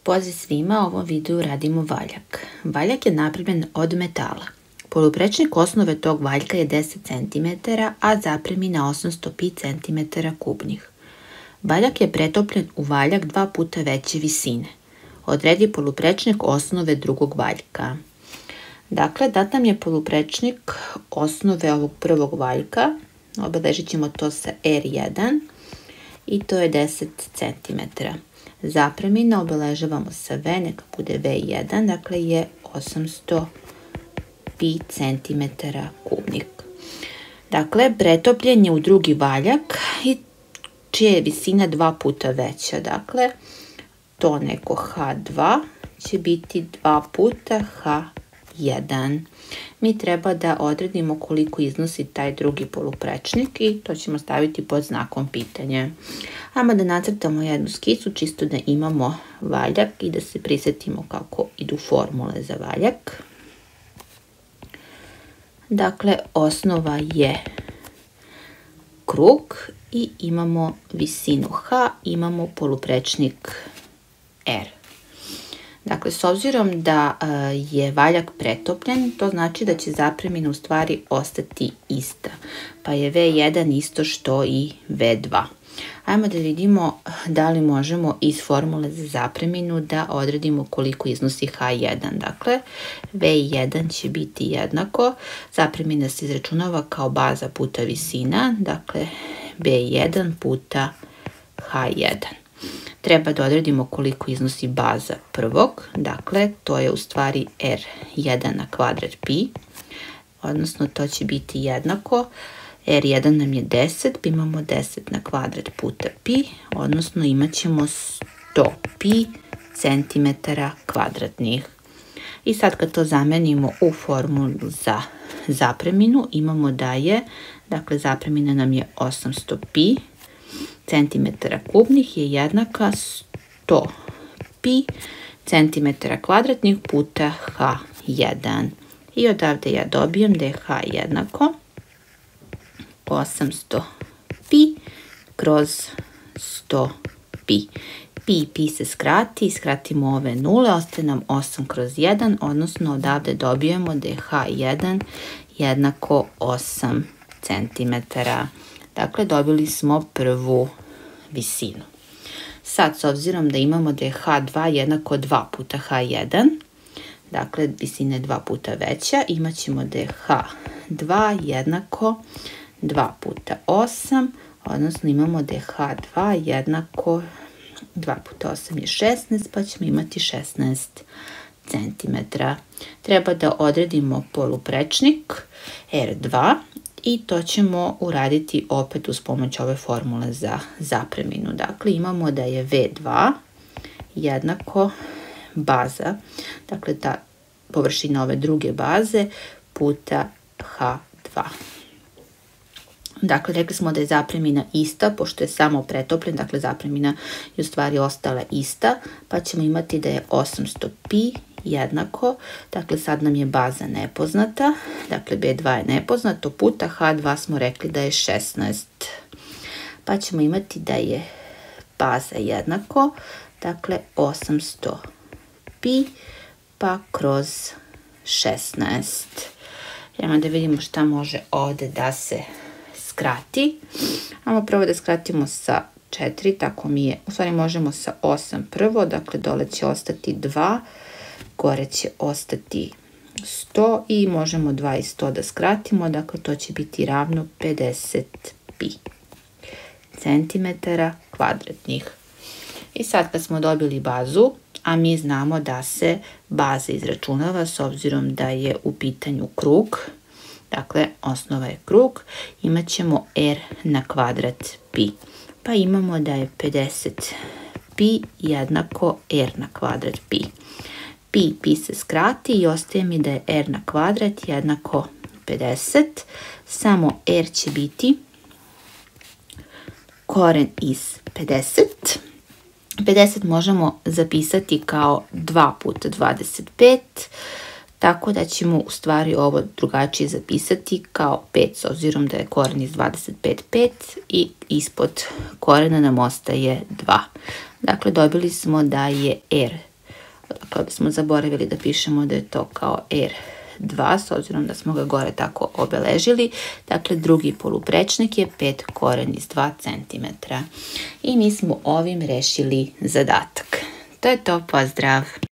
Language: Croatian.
Pozdrav svima, u ovom videu radimo valjak. Valjak je napravljen od metala. Poluprečnik osnove tog valjka je 10 cm, a zapremina 805 cm kubnih. Valjak je pretopljen u valjak 2 puta veće visine. Odredi poluprečnik osnove drugog valjka. Dakle, dat nam je poluprečnik osnove ovog prvog valjka. Obeležit ćemo to sa R1 i to je 10 cm. Zapremina obeležavamo sa V, neka bude V1, dakle je 800 pi cm kubnih. Dakle, pretopljen je u drugi valjak i čija je visina 2 puta veća. Dakle, to neko H2 će biti 2 puta H1. Mi treba da odredimo koliko iznosi taj drugi poluprečnik i to ćemo staviti pod znakom pitanja. Ajmo da nacrtamo jednu skicu čisto da imamo valjak i da se prisjetimo kako idu formule za valjak. Dakle, osnova je krug i imamo visinu H, imamo poluprečnik R. Dakle, s obzirom da je valjak pretopljen, to znači da će zapremina u stvari ostati ista. Pa je V1 isto što i V2. Ajmo da vidimo da li možemo iz formule za zapreminu da odredimo koliko iznosi H1. Dakle, V1 će biti jednako. Zapremina se izračunava kao baza puta visina. Dakle, V1 puta H1. Treba da odredimo koliko iznosi baza prvog, dakle to je u stvari R1 na kvadrat pi, odnosno to će biti jednako, R1 nam je 10, pa imamo 10 na kvadrat puta pi, odnosno imat ćemo 100 pi centimetara kvadratnih. I sad kad to zamenimo u formulu za zapreminu, imamo da je, dakle zapremina nam je 800 pi centimetara kubnih je jednaka 100 pi centimetara kvadratnih puta H1. I odavde ja dobijem da je H jednako 800 pi kroz 100 pi. Pi se skrati, skratimo ove nule, ostaje nam 8 kroz 1, odnosno odavde dobijemo da je H1 jednako 8 centimetara. Dakle, dobili smo prvu visinu. Sad, s obzirom da imamo da je H2 jednako 2 puta H1, dakle, visina je 2 puta veća, imat ćemo da je H2 jednako 2 puta 8, odnosno imamo da je H2 jednako 2 puta 8 je 16, pa ćemo imati 16 cm. Treba da odredimo poluprečnik R2, i to ćemo uraditi opet uz pomoć ove formule za zapreminu. Dakle, imamo da je V2 jednako baza, dakle ta površina ove druge baze puta H2. Dakle, rekli smo da je zapremina ista, pošto je samo pretopljen, dakle zapremina je u stvari ostala ista, pa ćemo imati da je 800 pi jednako, dakle sad nam je baza nepoznata, dakle B2 je nepoznato, puta H2 smo rekli da je 16. Pa ćemo imati da je baza jednako, dakle 800 pi pa kroz 16. Idemo da vidimo šta može ovde da se skrati. Ajmo prvo da skratimo sa 4, tako mi je, u stvari možemo sa 8 prvo, dakle dole će ostati 2, gore će ostati 100 i možemo 2 i 100 da skratimo, dakle to će biti ravno 50 pi centimetara kvadratnih. I sad kad smo dobili bazu, a mi znamo da se baza izračunava s obzirom da je u pitanju krug, dakle osnova je krug, imat ćemo R na kvadrat pi. Pa imamo da je 50 pi jednako R na kvadrat pi. Pi se skrati i ostaje mi da je R na kvadrat jednako 50. Samo R će biti koren iz 50. 50 možemo zapisati kao 2 puta 25, tako da ćemo u stvari ovo drugačije zapisati kao 5, s obzirom da je koren iz 25 5 i ispod korena nam ostaje 2. Dakle, dobili smo da je R kao da smo zaboravili da pišemo da je to kao R2, s obzirom da smo ga gore tako obeležili. Dakle, drugi poluprečnik je 5 koren iz 2 cm. I mi smo ovim rešili zadatak. To je to, pozdrav!